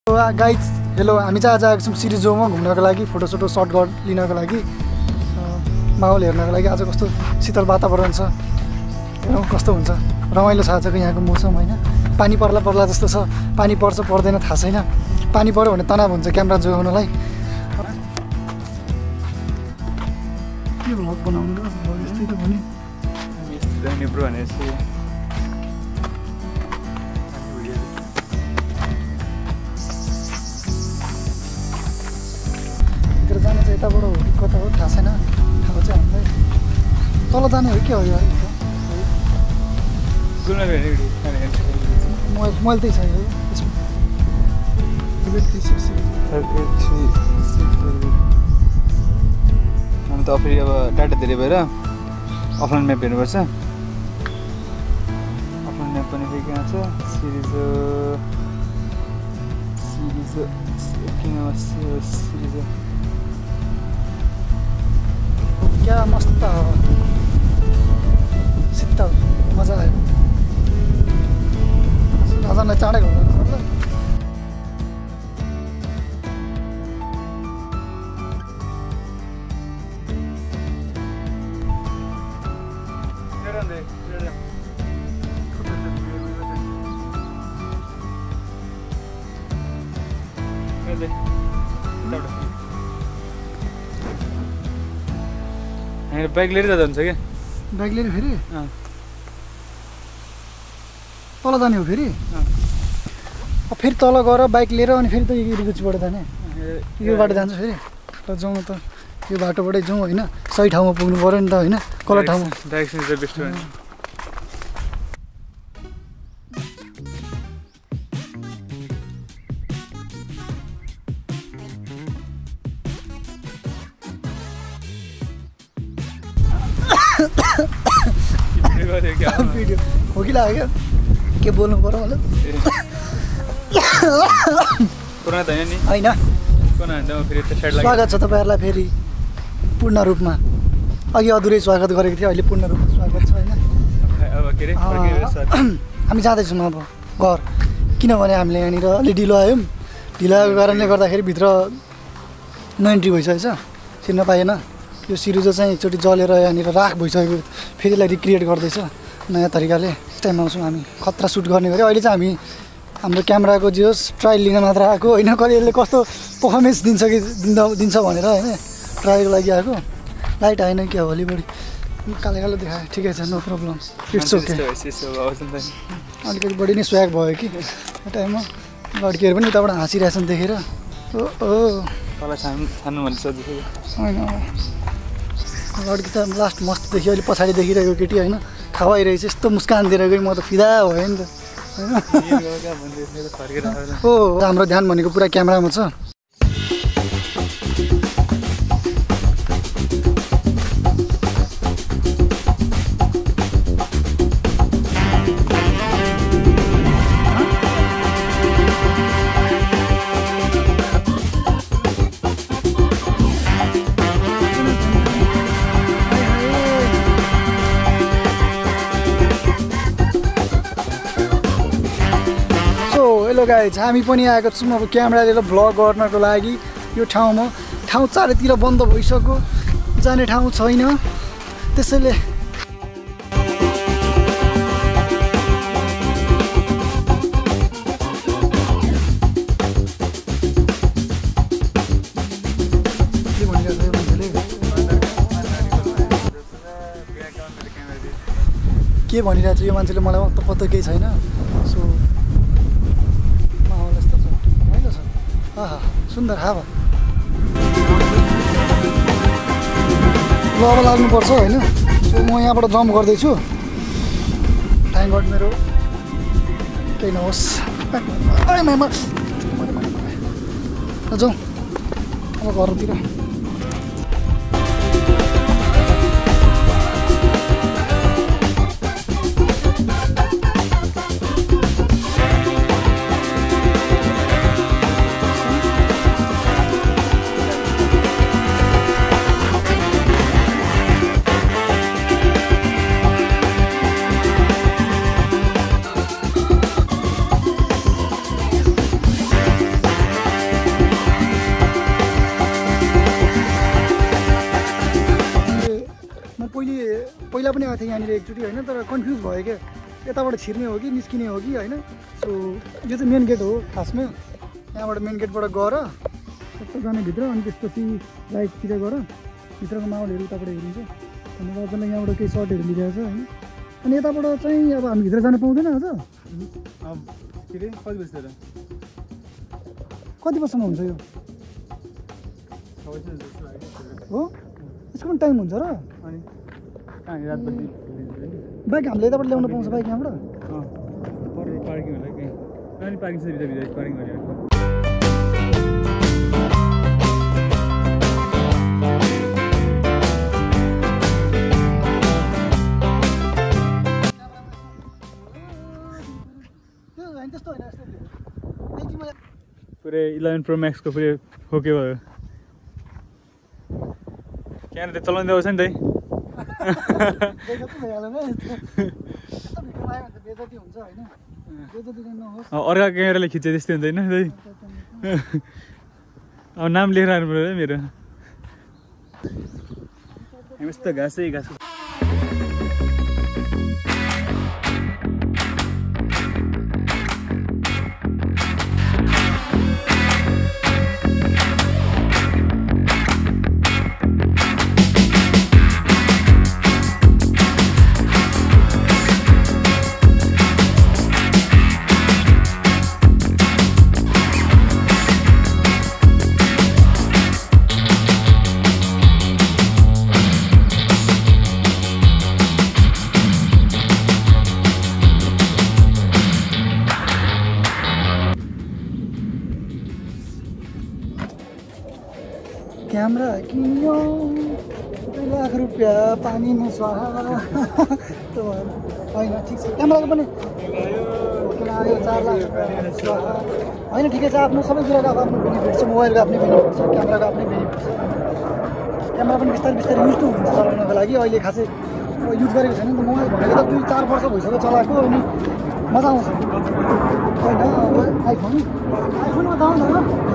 Guys hello, हामी चाहिँ आज आएको छौँ सिरिजोमा घुम्नको लागि, फोटोसोटो सर्ट लिनको लागि, माहौल हेर्नको लागि। आज कस्तो शीतल वातावरण छ, हेरौँ कस्तो हुन्छ। रमाइलो छ आजको यहाँको मौसम होइन। पानी पर्ला जस्तो छ, पानी पर्छ पर्दैन थाहा छैन। पानी पर्यो भने तनाव हुन्छ क्यामेरा जोगाउनलाई। के भ्लग बनाउनु र यस्तै त भने जाने चाहिँ यताबाट हो कि कता हो थाहा छैन। थाहा चाहिँ हामीलाई तल जाने हो के हो यो? मैले त्यही छ हामी त फेरि अब डाटा धेरै भएर अफलाइन म्याप हेर्नुपर्छ। अफलाइन म्याप पनि फेरि कहाँ छ? सिरिज क्या मस्त हावा, शीतल, मजा आयो। नजान्ने चाँडै गर्दैन मतलब। बाइक लिएर जान्छ क्या? बाइक लिएर फेरि तल जाने हो फेरि? फेरि तल गएर बाइक लिएर अनि फेरि त रिगुचीबाट जाने, यो बाटो जान्छ फेरि। ल जाउँ न त, यो बाटोबाटै जाउँ होइन। सही ठाउँमा पुग्नु पऱ्यो नि त होइन, गलत ठाउँमा। डाइरेक्सन चाहिँ बेस्ट हो। भिडियो हो कि लाग्यो के बोल्नु पर्यो होला होइन। स्वागत छ तपाईँहरूलाई फेरि पूर्ण रूपमा। अघि अधुरै स्वागत गरेको थियो, अहिले पूर्ण रूपमा स्वागत छ होइन। हामी जाँदैछौँ अब घर, किनभने हामीले यहाँनिर अलि ढिलो आयौँ। ढिलो आएको कारणले गर्दाखेरि भित्र नो इन्ट्री भइसकेछ, छिर्न पाएन। यो सिरिजो चाहिँ एकचोटि जलेर यहाँनिर राख भइसकेको, फेरि यसलाई रिक्रिएट गर्दैछ नयाँ तरिकाले। नेक्स्ट टाइम आउँछौँ हामी खतरा सुट गर्ने गऱ्यो। अहिले चाहिँ हामी हाम्रो क्यामेराको जे होस् ट्रायल लिन मात्र आएको होइन। कहिले यसले कस्तो पर्फर्मेन्स दिन्छ कि दिन्छ भनेर होइन, ट्रायलको लागि आएको। लाइट आएन क्या भोलि बढी कालो कालो देखायो, ठिकै छ, नो प्रब्लम, इट्स ओके। अलिकति बढी नै स्व्याग भयो कि त्यो टाइममा। लड्कीहरू पनि उताबाट हाँसिरहेछन् देखेर। होइन लड्की त लास्ट मस्त देखियो, अहिले पछाडि देखिरहेको केटी होइन, खावाइरहेछ यस्तो मुस्कान दिएर गयो, म त फिदा भयो नि त होइन। हो हाम्रो ध्यान भनेको पुरा क्यामेरामा छ। हेलो गाइज, हामी पनि आएको छौँ अब क्यामेरा लिएर भ्लग गर्नको लागि। यो ठाउँमा ठाउँ चारैतिर बन्द भइसक्यो, जाने ठाउँ छैन, त्यसैले के भनिरहेको छ यो मान्छेले, मलाई पत्तो केही छैन। सो सुन्दर हावा। ल अब लाग्नुपर्छ होइन। सो म यहाँबाट जम्प गर्दैछु, थ्याङ्क गड मेरो केही नहोस्। जाउँ अब घरतिर। पहिला पनि आएको थिएँ यहाँनिर एकचोटि होइन, तर कन्फ्युज भयो क्या यताबाट छिर्ने हो कि निस्किने हो कि होइन। सो यो चाहिँ मेन गेट हो खासमा। यहाँबाट मेन गेटबाट गएर यस्तो जाने भित्र, अनि त्यसपछि राइटतिर गएर भित्रको माहौलहरू उताबाट हेरिन्छ। अनि राजनलाई यहाँबाट केही सर्टहरू लिइरहेको छ होइन। अनि यताबाट चाहिँ अब हामी भित्र जानु पाउँदैन आज। कति बजीसम्म हुन्छ यो हो? यसको पनि टाइम हुन्छ र? बाइक हामीले यताबाट ल्याउनु पाउँछ बाइक यहाँबाट? पार्किङ होला कि पार्किङ छ भित्र पार्किङ गरेर पुरै 11 Pro Max को पुरै होके भयो। क्यामेरा त चलाउँदै आउँछ नि त अर्का क्यामेराले खिचे त्यस्तै हुँदैन दाइ। अब नाम लेखेर आउनु पर्यो है मेरो। यस्तो घाँसै घाँस क्यामेरा किन्यो 2 लाख रुपियाँ पानीमा स्वाहा त्यो भएर होइन ठिक छ। क्यामेराको पनि आयो 4 लाख रुपियाँ स्वाहा होइन, ठिकै छ। आफ्नो सबै कुराको आफ्नो बेनिफिट छ। मोबाइलको आफ्नै बेनिफिट छ, क्यामेराको आफ्नै बेनिफिट छ। क्यामेरा पनि बिस्तारै बिस्तारै युज टु हुन्छ चलाउनको लागि। अहिले खासै युज गरेको छैन नि त। मोबाइल भनेको त 2-4 वर्ष भइसक्यो चलाएको, अनि मजा आउँछ होइन। आइफोनमा त आउँदैन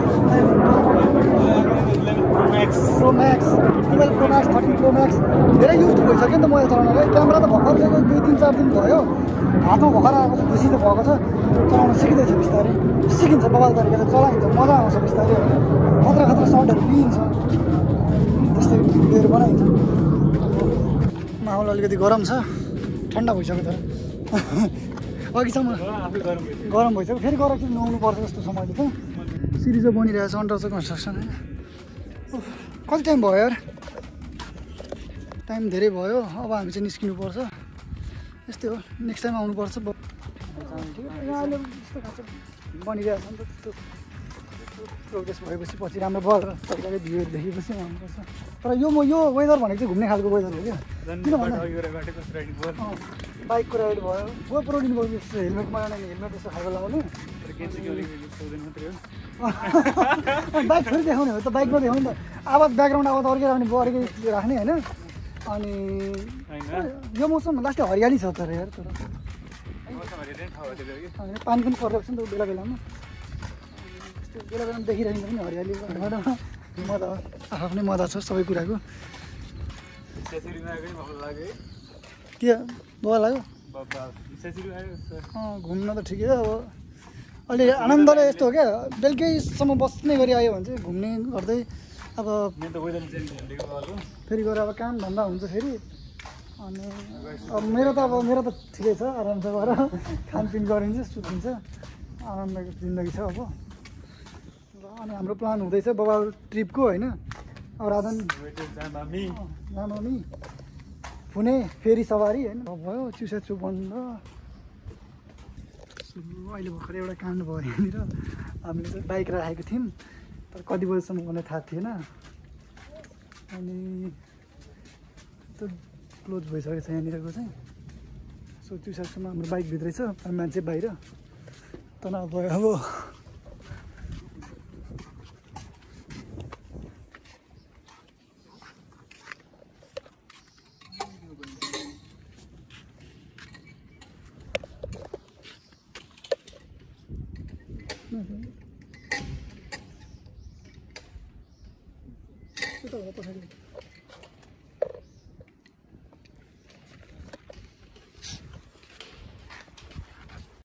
pro max, mobile pro max 13 pro max धेरै युज भइसक्यो नि त मोबाइल चलाउनलाई। क्यामेरा त भर्खर 2-3-4 दिन भयो हातमा भर्खर आएको छ, खुसी त भएको छ। चलाउन सिकिँदैछ बिस्तारै, सिकिन्छ बबाल तरिकाले चलाइन्छ, मजा आउँछ बिस्तारै होइन। खतरा खतरा सर्टहरू लिइन्छ, त्यस्तै भिडियोहरू बनाइन्छ। माहौल अलिकति गरम छ, ठन्डा भइसक्यो तर अघिसम्म गरम भइसक्यो। फेरि गएर कि नुहाउनु पर्छ जस्तो छ। मैले त सिरिज बनिरहेको छ, अन्डर चाहिँ कन्स्ट्रक्सन होइन। कति टाइम भयो यार? टाइम धेरै भयो। अब हामी चाहिँ निस्किनुपर्छ। यस्तै हो, नेक्स्ट टाइम आउनुपर्छ। अहिले यस्तो खास बनिरहेको छ नि त, त्यस्तो प्रोग्रेस भएपछि पछि राम्रो बल तपाईँले भ्यूहरू देखेपछि आउनुपर्छ। तर यो वेदर भनेको चाहिँ घुम्ने खालको वेदर हो क्या। किन भन्दा बाइकको राइड भयो, गोप्रो लिनुभयो, हेलमेट बनाएन भने हेलमेट यस्तो खालको लगाउने। बाइक फेरि देखाउने हो त, बाइकमा देखाउने त आवाज ब्याकग्राउन्ड आवाज अर्कै राख्ने अर्कै राख्ने होइन। अनि यो मौसम लास्टै हरियाली छ तर यार, तर पानी पनि परिरहेको छ नि त बेला बेलामा। बेला बेलामा देखिरहेको पनि हरियाली मजा, आफ्नै मजा छ सबै कुराको। के बल लाग्यो घुम्न त ठिकै हो। अब अहिले आनन्दले यस्तो हो क्या, बेलुकैसम्म बस्ने गरी आयो भने चाहिँ घुम्ने गर्दै अब फेरि गएर अब काम धन्दा हुन्छ फेरि। अनि अब मेरो त ठिकै छ, आरामसे गएर खानपिन गरिन्छ, सुतिन्छ, आनन्दको जिन्दगी छ अब। अनि हाम्रो प्लान हुँदैछ बबाल ट्रिपको होइन। अब राजन जामामी पुणे फेरि सवारी होइन भयो। चिउसाचु बन्द। अहिले भर्खर एउटा काण्ड भयो यहाँनिर। हामीले चाहिँ बाइक राखेको थियौँ, तर कति बजीसम्म मलाई थाहा थिएन। अनि त्यो क्लोज भइसकेको छ यहाँनिरको चाहिँ। सो चिउसाचुमा हाम्रो बाइक भित्रै छ, मान्छे बाहिर तनाव भयो अब। पछाडि